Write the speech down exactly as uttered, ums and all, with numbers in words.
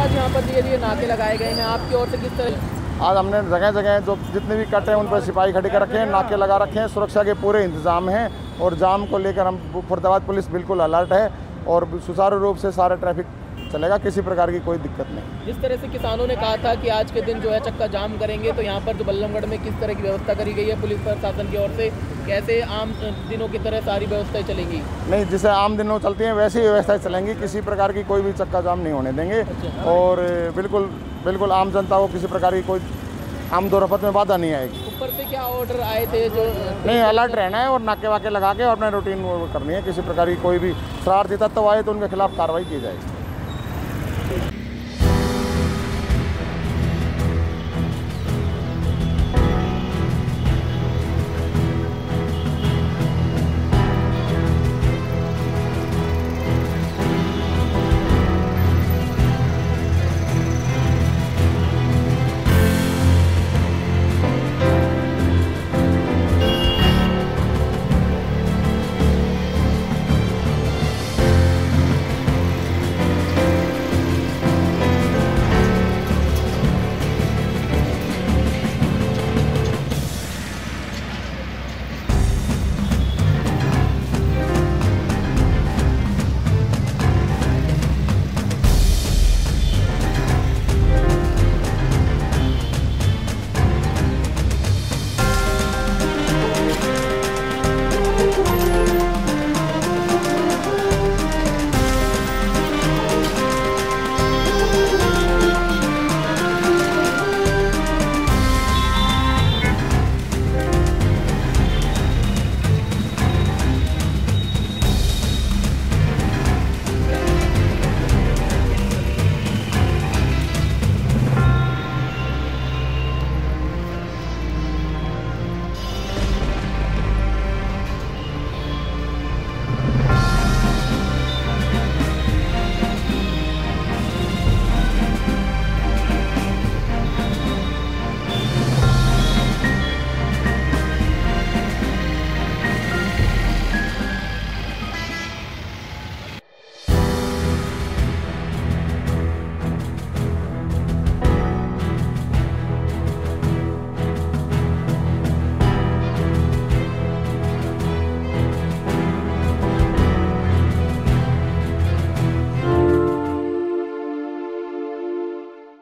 आज यहाँ पर धीरे धीरे नाके लगाए गए हैं, आपकी ओर से किस तरह? आज हमने जगह जगह जो जितने भी कट हैं उन पर सिपाही खड़े कर रखे हैं, नाके लगा रखे हैं, सुरक्षा के पूरे इंतजाम हैं और जाम को लेकर हम फरीदाबाद पुलिस बिल्कुल अलर्ट है और सुचारू रूप से सारा ट्रैफिक चलेगा, किसी प्रकार की कोई दिक्कत नहीं। जिस तरह से किसानों ने कहा था कि आज के दिन जो है चक्का जाम करेंगे, तो यहाँ पर जो बल्लभगढ़ में किस तरह की व्यवस्था करी गई है पुलिस प्रशासन की ओर से, कैसे आम दिनों की तरह सारी व्यवस्थाएं चलेंगी? नहीं, जैसे आम दिनों चलती हैं वैसी ही व्यवस्थाएं चलेंगी, किसी प्रकार की कोई भी चक्का जाम नहीं होने देंगे। अच्छा। और बिल्कुल बिल्कुल आम जनता को किसी प्रकार की कोई आम दो रफत में बाधा नहीं आएगी। ऊपर से क्या ऑर्डर आए थे? जो नहीं, अलर्ट रहना है और नाके वाके लगा के और अपना रूटीन करनी है, किसी प्रकार की कोई भी शरारती तत्व आए तो उनके खिलाफ कार्रवाई की जाएगी।